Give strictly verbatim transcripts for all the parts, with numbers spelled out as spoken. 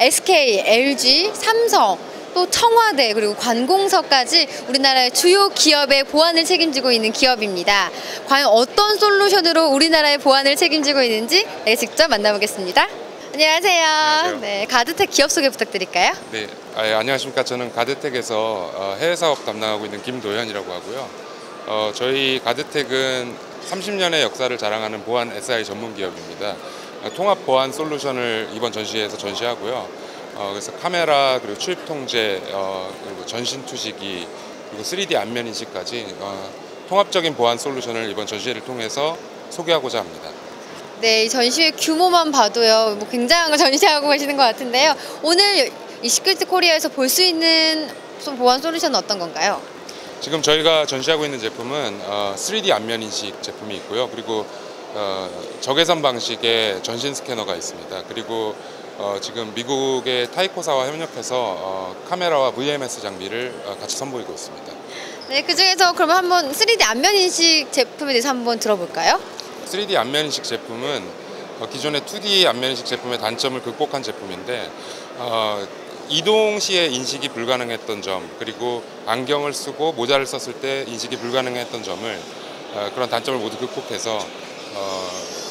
에스케이, 엘지, 삼성, 또 청와대 그리고 관공서까지 우리나라의 주요 기업의 보안을 책임지고 있는 기업입니다. 과연 어떤 솔루션으로 우리나라의 보안을 책임지고 있는지 네, 직접 만나보겠습니다. 안녕하세요. 안녕하세요. 네, 가드텍 기업 소개 부탁드릴까요? 네, 아, 예, 안녕하십니까. 저는 가드텍에서 어, 해외 사업 담당하고 있는 김도현이라고 하고요. 어, 저희 가드텍은 삼십 년의 역사를 자랑하는 보안 에스아이 전문 기업입니다. 어, 통합 보안 솔루션을 이번 전시회에서 전시하고요. 어, 그래서 카메라 그리고 출입 통제, 어, 그리고 전신 투시기, 그리고 쓰리디 안면 인식까지 어, 통합적인 보안 솔루션을 이번 전시회를 통해서 소개하고자 합니다. 네, 이 전시회 규모만 봐도요, 뭐 굉장한 걸 전시하고 계시는 것 같은데요. 오늘 이 시큐리티 코리아에서 볼 수 있는 보안 솔루션은 어떤 건가요? 지금 저희가 전시하고 있는 제품은 어, 쓰리디 안면 인식 제품이 있고요. 그리고 어, 적외선 방식의 전신 스캐너가 있습니다. 그리고 어, 지금 미국의 타이코사와 협력해서 어, 카메라와 브이엠에스 장비를 어, 같이 선보이고 있습니다. 네, 그 중에서 그러면 한번 쓰리디 안면 인식 제품에 대해서 한번 들어볼까요? 쓰리디 안면 인식 제품은 어, 기존의 투디 안면 인식 제품의 단점을 극복한 제품인데 어, 이동 시에 인식이 불가능했던 점, 그리고 안경을 쓰고 모자를 썼을 때 인식이 불가능했던 점을 어, 그런 단점을 모두 극복해서 어,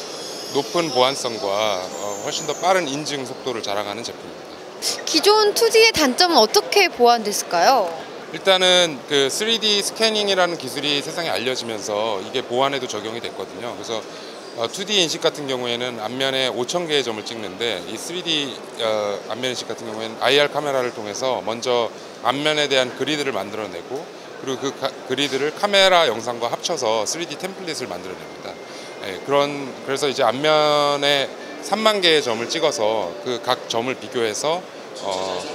높은 보안성과 어, 훨씬 더 빠른 인증 속도를 자랑하는 제품입니다. 기존 투디의 단점은 어떻게 보완됐을까요? 일단은 그 쓰리디 스캐닝이라는 기술이 세상에 알려지면서 이게 보안에도 적용이 됐거든요. 그래서 어, 투디 인식 같은 경우에는 앞면에 오천 개의 점을 찍는데 이 쓰리디 어, 안면 인식 같은 경우에는 아이알 카메라를 통해서 먼저 앞면에 대한 그리드를 만들어내고, 그리고 그 가, 그리드를 카메라 영상과 합쳐서 쓰리디 템플릿을 만들어냅니다. 네, 그런 그래서 이제 앞면에 삼만 개의 점을 찍어서 그 각 점을 비교해서 어,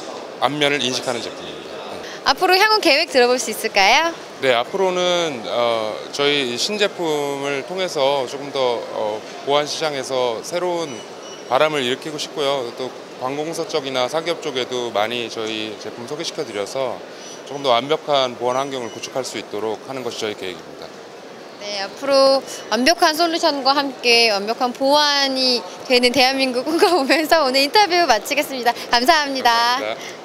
앞면을 인식하는 제품입니다. 앞으로 향후 계획 들어볼 수 있을까요? 네, 앞으로는 어, 저희 신제품을 통해서 조금 더 어, 보안 시장에서 새로운 바람을 일으키고 싶고요. 또 관공서 쪽이나 사기업 쪽에도 많이 저희 제품 소개시켜 드려서 조금 더 완벽한 보안 환경을 구축할 수 있도록 하는 것이 저희 계획입니다. 네, 앞으로 완벽한 솔루션과 함께 완벽한 보안이 되는 대한민국 꿈꿔보면서 오늘 인터뷰 마치겠습니다. 감사합니다. 감사합니다.